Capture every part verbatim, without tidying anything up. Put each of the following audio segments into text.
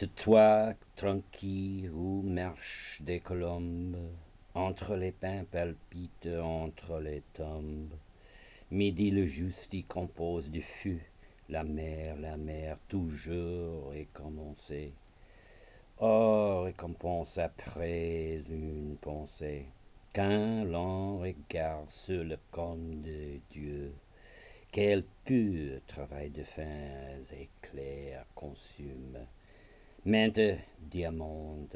Ce toit tranquille où marchent des colombes, entre les pins palpitent entre les tombes. Midi le juste y compose du fût, la mer, la mer, toujours est commencée. Or récompense après une pensée, qu'un lent regard sur le cône de Dieu, quel pur travail de fins éclairs consume. Maintes diamants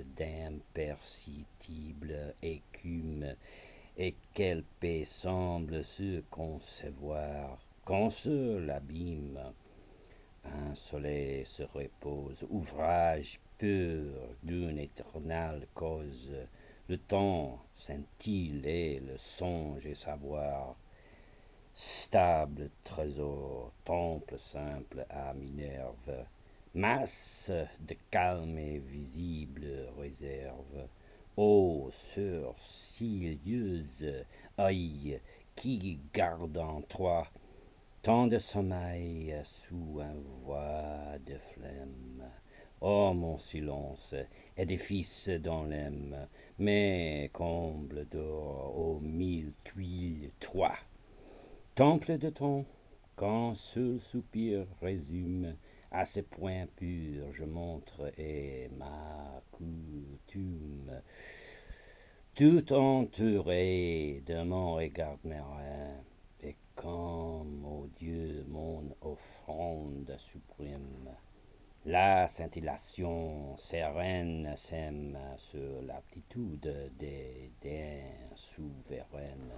d'imperceptible écume, et quelle paix semble se concevoir quand sur l'abîme un soleil se repose, ouvrage pur d'une éternelle cause. Le temps scintille et le songe et savoir, stable trésor, temple simple à Minerve, masse de calme et visible réserve. Ô sœur cilieuse, œil qui garde en toi tant de sommeil sous un voile de flemme. Ô mon silence, édifice dans l'âme, mais comble d'or aux mille tuiles trois. Temple de ton, quand seul soupir résume, à ce point pur je montre et ma coutume. Tout entouré de mon regard marin, et comme, ô Dieu, mon offrande suprême, la scintillation sereine sème sur l'aptitude des dents souveraines.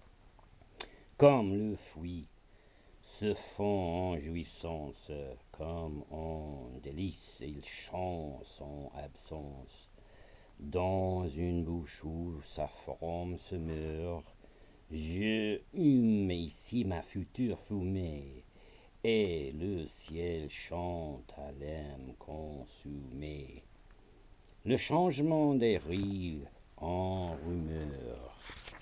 Comme le fruit se fond en jouissance, comme en délice il chante son absence. Dans une bouche où sa forme se meurt, je hume ici ma future fumée, et le ciel chante à l'âme consumée. Le changement des rives en rumeur.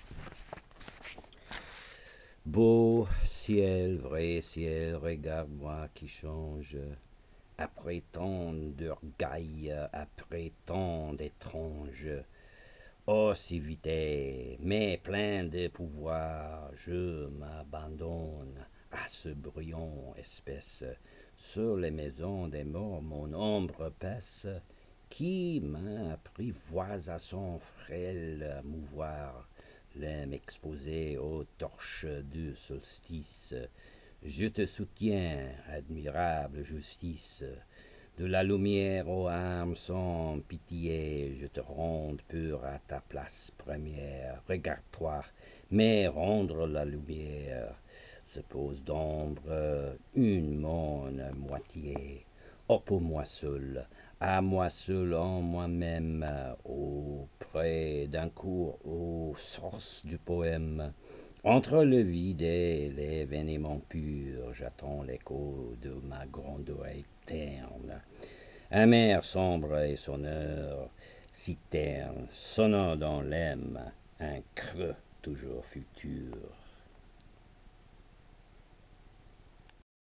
Beau ciel, vrai ciel, regarde-moi qui change, après tant d'orgueil, après tant d'étranges. Ô civilité, mais plein de pouvoir, je m'abandonne à ce brillant espèce. Sur les maisons des morts, mon ombre passe, qui m'apprivoise à son frêle mouvoir. L'âme exposée aux torches du solstice. Je te soutiens, admirable justice. De la lumière aux âmes sans pitié, je te ronde pur à ta place première. Regarde-toi, mais rendre la lumière se pose d'ombre une mon moitié. Oh, pour moi seul, à moi seul en moi-même, auprès d'un cours aux sources du poème. Entre le vide et l'événement pur, j'attends l'écho de ma grandeur éterne. Amer, sombre et sonneur, si terne, sonnant dans l'âme, un creux toujours futur.